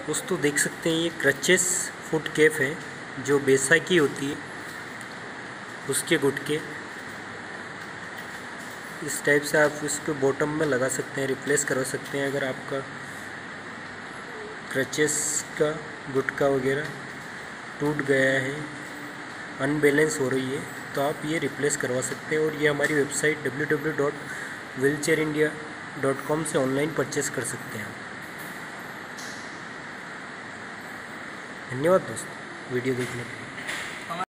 दोस्तों देख सकते हैं ये क्रचेस फुट कैप है जो बैसाखी होती है उसके गुटके। इस टाइप से आप इसको बॉटम में लगा सकते हैं, रिप्लेस करवा सकते हैं। अगर आपका क्रचेस का गुटका वगैरह टूट गया है, अनबैलेंस हो रही है, तो आप ये रिप्लेस करवा सकते हैं। और ये हमारी वेबसाइट www.wheelchairindia.com से ऑनलाइन परचेस कर सकते हैं। धन्यवाद दोस्तों वीडियो देखने के लिए।